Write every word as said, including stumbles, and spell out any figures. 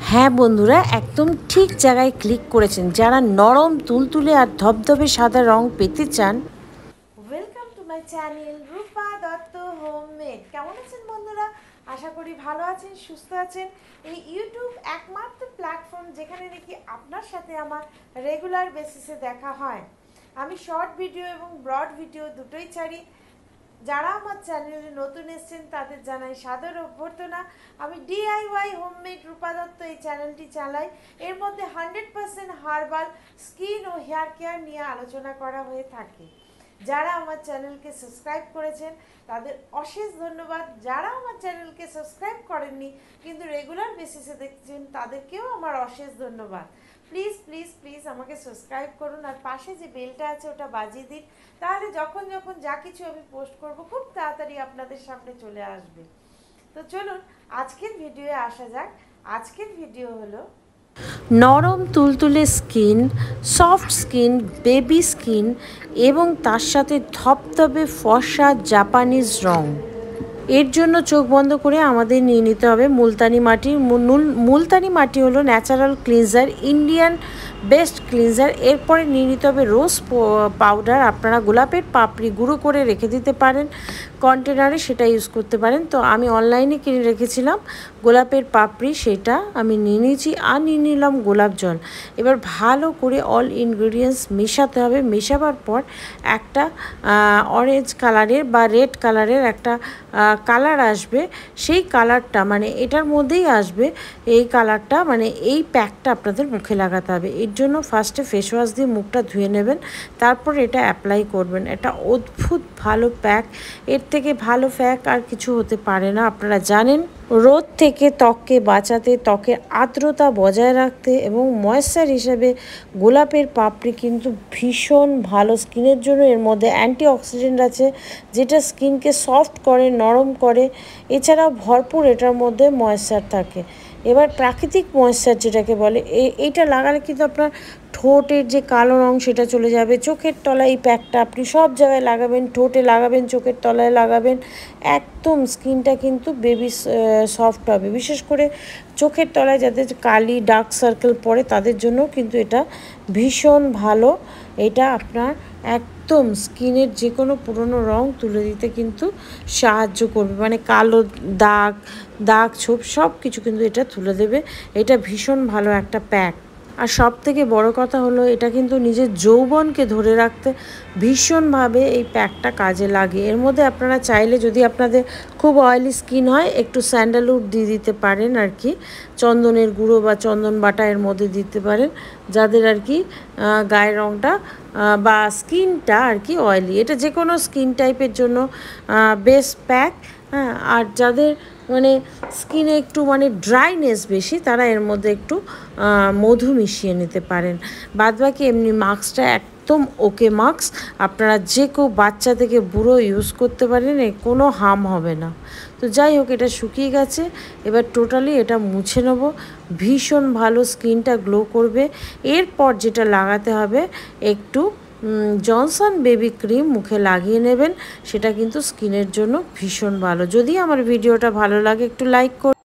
হ্যাঁ বন্ধুরা, একদম ঠিক জায়গায় ক্লিক করেছেন। যারা নরম তুলতুলে আর ধবধবে সাদা রং পেতে চান, welcome to my channel Rupa Dutta homemade. কেমন আছেন বন্ধুরা? আশা করি ভালো আছেন, সুস্থ আছেন। এই ইউটিউব একমাত্র প্ল্যাটফর্ম যেখানে নাকি আপনার সাথে আমার রেগুলার বেসিসে দেখা হয়। আমি শর্ট ভিডিও এবং ব্রড ভিডিও দুটোই ছাড়ি। যারা আমার চ্যানেলে নতুন এসেছেন তাদের জানাই সাদর অভ্যর্থনা। আমি ডিআইওয়াই হোমমেড রূপা দত্ত এই চ্যানেলটি চালাই। এর মধ্যে হান্ড্রেড পার্সেন্ট হার্বাল স্কিন ও হেয়ার কেয়ার নিয়ে আলোচনা করা হয়ে থাকে। যারা আমার চ্যানেলকে সাবস্ক্রাইব করেছেন তাদের অশেষ ধন্যবাদ। যারা আমার চ্যানেলকে সাবস্ক্রাইব করেননি কিন্তু রেগুলার বেসিসে দেখছেন তাদেরকেও আমার অশেষ ধন্যবাদ। প্লিজ প্লিজ প্লিজ আমাকে সাবস্ক্রাইব করুন আর পাশে যে বেলটা আছে ওটা বাজিয়ে দিন, তাহলে যখন যখন যা কিছু আমি পোস্ট করব খুব তাড়াতাড়ি আপনাদের সামনে চলে আসবে। তো চলুন আজকের ভিডিওয়ে আসা যাক। আজকের ভিডিও হলো নরম তুলতুলে skin, soft skin, baby skin এবং তার সাথে ধপধপে ফর্সা জাপানিজ রং। এর জন্য চোখ বন্ধ করে আমাদের নিয়ে নিতে হবে মুলতানি মাটি। মুলতানি মাটি হলো natural cleanser, Indian best cleanser. এরপরে নিয়ে নিতে হবে রোজ পাউডার। আপনারা গোলাপের পাপড়ি গুঁড়ো করে রেখে দিতে পারেন কন্টেনারে, সেটা ইউজ করতে পারেন। তো আমি অনলাইনে কিনে রেখেছিলাম গোলাপের পাপড়ি, সেটা আমি নিয়ে নিয়েছি। আর নিয়ে নিলাম গোলাপ জল। এবার ভালো করে অল ইনগ্রিডিয়েন্টস মেশাতে হবে। মেশাবার পর একটা অরেঞ্জ কালারের বা রেড কালারের একটা কালার আসবে। সেই কালারটা মানে এটার মধ্যেই আসবে। এই কালারটা মানে এই প্যাকটা আপনাদের মুখে লাগাতে হবে। এর জন্য ফার্স্টে ফেস ওয়াশ দিয়ে মুখটা ধুয়ে নেবেন, তারপর এটা অ্যাপ্লাই করবেন। এটা অদ্ভুত ভালো প্যাক, এর থেকে ভালো প্যাক আর কিছু হতে পারে না। আপনারা জানেন রোদ থেকে ত্বককে বাঁচাতে, ত্বকের আর্দ্রতা বজায় রাখতে এবং ময়েশ্চার হিসেবে গোলাপের পাপড়ি কিন্তু ভীষণ ভালো স্কিনের জন্য। এর মধ্যে অ্যান্টিঅক্সিডেন্ট আছে যেটা স্কিনকে সফট করে, নরম করে। এছাড়াও ভরপুর এটার মধ্যে ময়েশ্চার থাকে। এবার প্রাকৃতিক ময়েশ্চার যেটাকে বলে, এইটা লাগালে কিন্তু আপনার ঠোঁটের যে কালো রং সেটা চলে যাবে। চোখের তলায় এই প্যাকটা আপনি সব জায়গায় লাগাবেন, ঠোঁটে লাগাবেন, চোখের তলায় লাগাবেন, একদম স্কিনটা কিন্তু বেবি সফট হবে। বিশেষ করে চোখের তলায় যাদের কালি ডার্ক সার্কেল পড়ে তাদের জন্য কিন্তু এটা ভীষণ ভালো। এটা আপনার একদম স্কিনের যে কোনো পুরনো রং তুলে দিতে কিন্তু সাহায্য করবে, মানে কালো দাগ দাগ ছোপ সব কিছু কিন্তু এটা তুলে দেবে। এটা ভীষণ ভালো একটা প্যাক। আর সব থেকে বড় কথা হলো এটা কিন্তু নিজের যৌবনকে ধরে রাখতে ভীষণভাবে এই প্যাকটা কাজে লাগে। এর মধ্যে আপনারা চাইলে যদি আপনাদের খুব অয়েলি স্কিন হয় একটু স্যান্ডালউড দিয়ে দিতে পারেন আর কি, চন্দনের গুঁড়ো বা চন্দন বাটা এর মধ্যে দিতে পারেন, যাদের আর কি গায়ের রঙটা বা স্কিনটা আর কি অয়েলি। এটা যে কোনো স্কিন টাইপের জন্য বেস্ট প্যাক। হ্যাঁ, আর যাদের মানে স্কিনে একটু মানে ড্রাইনেস বেশি তারা এর মধ্যে একটু মধু মিশিয়ে নিতে পারেন। বাদবাকি এমনি মাস্কটা একদম ওকে মাস্ক। আপনারা যে কেউ বাচ্চা থেকে বুড়ো ইউজ করতে পারেন, এ কোনো হার্ম হবে না। তো যাই হোক, এটা শুকিয়ে গেছে। এবার টোটালি এটা মুছে নেব। ভীষণ ভালো স্কিনটা গ্লো করবে। এরপর যেটা লাগাতে হবে একটু জনসন বেবি ক্রিম মুখে লাগিয়ে নেবেন। সেটা কিন্তু স্কিনের জন্য ভীষণ ভালো। যদি আমার ভিডিওটা ভালো লাগে একটু লাইক করুন।